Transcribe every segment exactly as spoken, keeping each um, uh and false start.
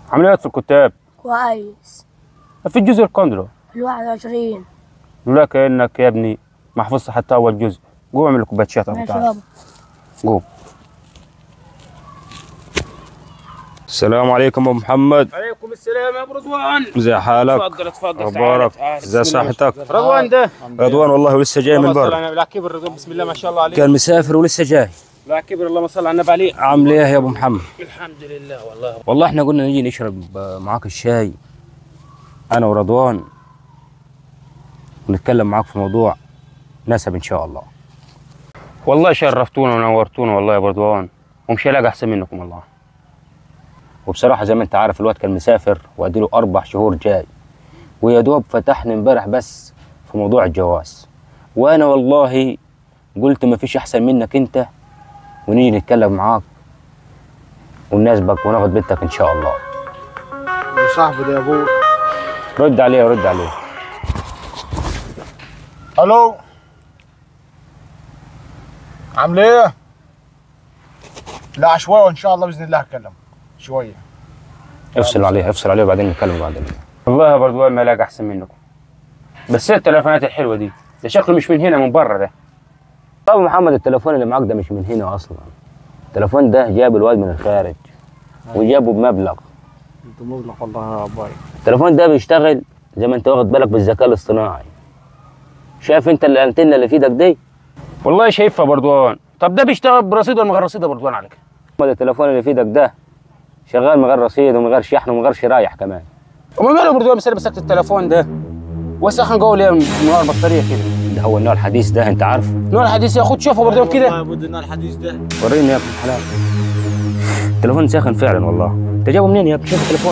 عمليات في الكتاب. كويس. في الجزء الكندرو الواحد وعشرين. لا كأنك يا ابني ما حفظت حتى أول جزء. قوم اعمل كوباية شاي. ماشي يابا. قوم. السلام عليكم ابو محمد. عليكم السلام يا ابو رضوان. ازي حالك؟ اتفضل اتفضل. اخبارك؟ ازي صحتك؟ رضوان ده رضوان والله ولسه جاي من برا. لا كبر رضوان بسم الله ما شاء الله عليه. كان مسافر ولسه جاي. لا كبر اللهم صل على النبي عليه. عامل ايه يا ابو محمد؟ الحمد لله والله. والله احنا قلنا نيجي نشرب معاك الشاي انا ورضوان ونتكلم معاك في موضوع نسب ان شاء الله. والله شرفتونا ونورتونا والله يا رضوان، ومش هلاقي احسن منكم والله. وبصراحه زي ما انت عارف الواد كان مسافر وادي له اربع شهور جاي، ويا دوب فتحني امبارح بس في موضوع الجواز، وانا والله قلت ما فيش احسن منك انت ونيجي نتكلم معاك ونناسبك وناخد بنتك ان شاء الله. صاحبي ده يا ابوي. رد عليه رد عليه. الو عامل ايه؟ لا شويه وان شاء الله باذن الله هتكلم شويه. افصل عليه افصل عليه وبعدين نتكلم بعدين. والله يا بردوان ما لاقي احسن منكم. بس ايه التليفونات الحلوه دي؟ ده شكله مش من هنا من بره ده. طب محمد التليفون اللي معاك ده مش من هنا اصلا. التليفون ده جاب الواد من الخارج وجابه بمبلغ. انت مبلغ والله يا ابوي. التليفون ده بيشتغل زي ما انت واخد بالك بالذكاء الاصطناعي. شايف انت الانتنه اللي في ايدك دي؟ والله شايفها بردوان. طب ده بيشتغل برصيد ولا من غير رصيد يا بردوان عليك؟ محمد التليفون اللي في ايدك ده شغال من غير رصيد ومن غير شحن ومن غير شرايح كمان. امال ماله بردوان مسألة مسكت التليفون ده وسخن جوه ليه من غير بطاريه كده؟ ده هو النوع الحديث ده انت عارفه؟ النوع الحديث يا خد شوفه بردوان كده. والله بد النوع الحديث ده. وريني يا ابن الحلال. التليفون ساخن فعلا والله. انت جايبه منين يا ابني؟ شوف التليفون.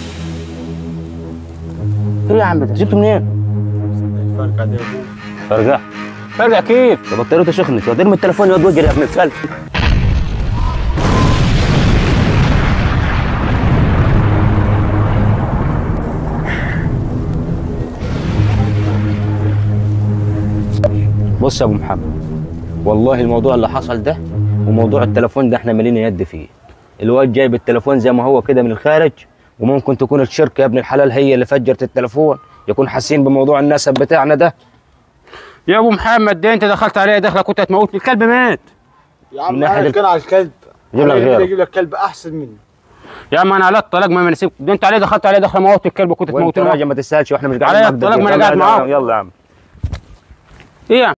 ايه يا عم ده؟ جبته منين؟ فرقع ده يا ابوي. فرقع؟ فرقع كيف؟ ده بطاريته سخنت. ارمي التليفون يا واد واجري يا ابن الكلب. بص يا ابو محمد، والله الموضوع اللي حصل ده وموضوع التليفون ده احنا مالين يد فيه. الواد جايب التليفون زي ما هو كده من الخارج، وممكن تكون الشركه يا ابن الحلال هي اللي فجرت التليفون، يكون حاسين بموضوع النسب بتاعنا ده. يا ابو محمد ده انت دخلت عليا دخله كنت هتموتني. الكلب مات يا عم انا كان على الكلب. جيب لك غيره. اجيب لك كلب احسن مني. يا عم انا على الطلاق ما نسيبك. ده انت عليه دخلت عليه دخله موت الكلب كنت هتموتني. وانت راجل ما تستاهلش واحنا مش قاعدين على الطلاق ما انا قاعد معاك. يلا يا عم. ايه يا عم؟